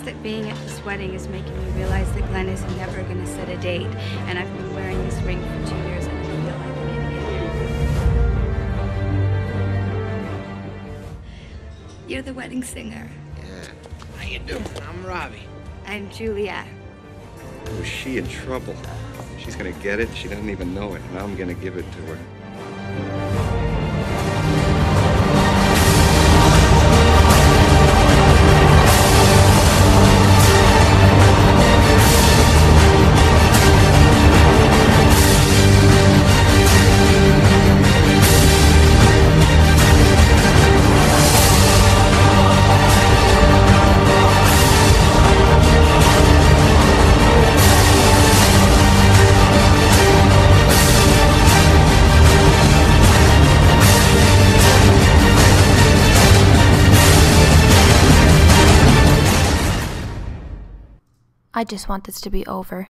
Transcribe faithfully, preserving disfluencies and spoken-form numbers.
that being at this wedding is making me realize that Glenn is never going to set a date, and I've been wearing this ring for two years and I feel like an idiot. You're the wedding singer. Yeah. How you doing? I'm Robbie. I'm Julia. Oh, is she in trouble? She's gonna get it. She doesn't even know it, and I'm gonna give it to her. I just want this to be over.